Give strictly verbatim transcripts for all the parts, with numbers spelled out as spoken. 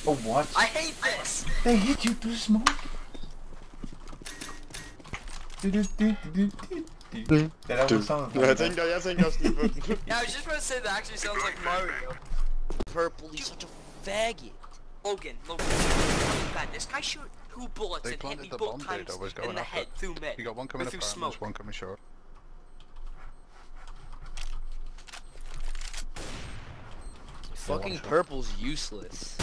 Oh, what? I hate this! They hit you through smoke. Ja, der var sådan Jeg tænker, jeg tænker også lige på den. Yeah, I was just about to say that actually sounds like Mario. Purple, he's such a faggot. Logan, Logan, man, this guy shot two bullets They and hit me planted the both bomb there times that was in going the off head it. through mid. You got one coming through up smoke. one coming short. Fucking Purple's useless.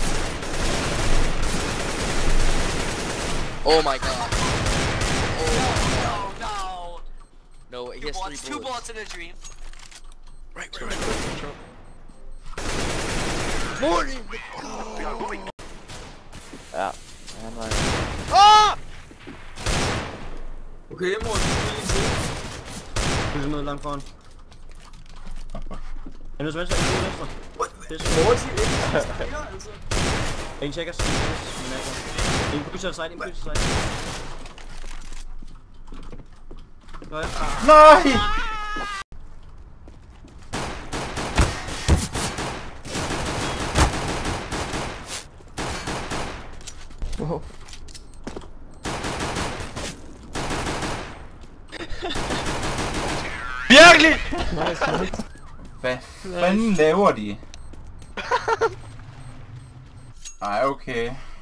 Oh my god. Oh No, no! no, he Two has bullets, three two bullets. bullets in a dream. Right, right, right, right. Morning! Ja, han var... Ah! Okay, jeg må lige se. Det er noget langt foran. Han er til venstre, han er til venstre. Det er så. En checkers, en checkers, min nakker. En pusher side, en pusher side. Nå ja. Nej! Wow. Virkelig! Nice, nice. Hvad fanden laver de? Ej, okay.